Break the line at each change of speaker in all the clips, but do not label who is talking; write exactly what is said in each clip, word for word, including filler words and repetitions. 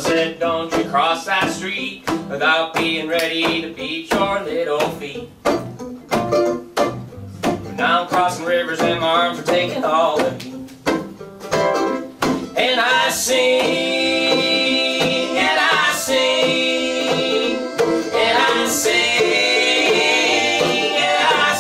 said, don't you cross that street without being ready to beat your little feet. Now I'm crossing rivers and my arms are taking all of you. And I sing, and I sing, and I sing, and I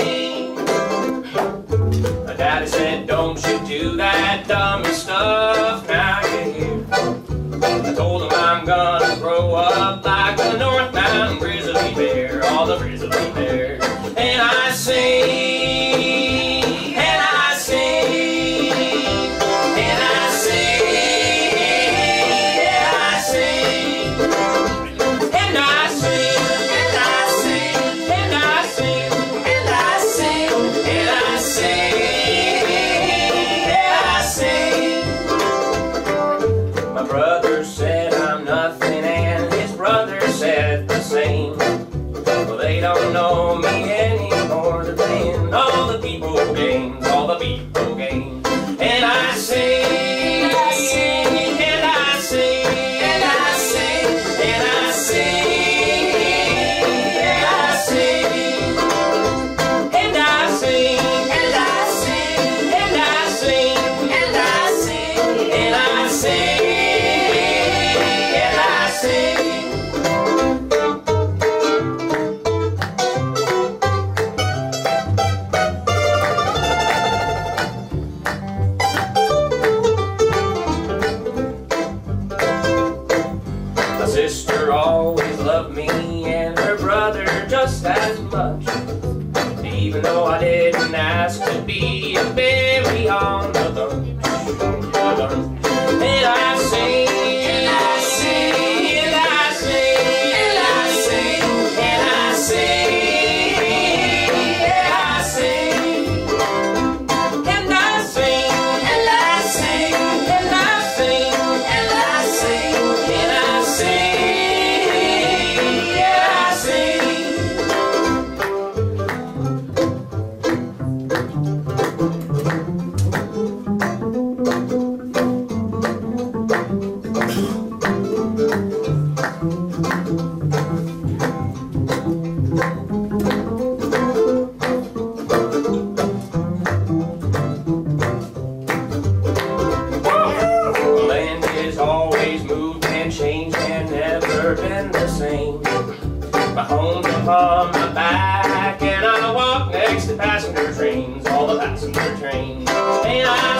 sing. My daddy said, don't you do that dummy stuff now you're here. I told him I'm gonna grow up like the North Mountain grizzly bear, all the grizzly bears. And I sing, and I sing, and I sing, and I sing, and I sing, and I sing, and I sing, and I sing, and I sing, and I sing. My brother said I'm nothing and his brother said the same. Well, they don't know me anymore. They're playing all the people games, all the people games. And I sing, and I sing, and I sing, and I sing, and I sing, and I sing, and I sing, and I sing, and I sing, and I sing, and I sing. My sister always loved me and her brother just as much. Even though I didn't ask to be a berry on the bunch. And I sing, and I sing, and I sing, and I sing, and I sing, and I sing, and I sing, and I sing, and I sing, and I sing, and I land has always moved and changed and never been the same. My home's upon my back and I walk next to passenger trains, all the passenger trains. And I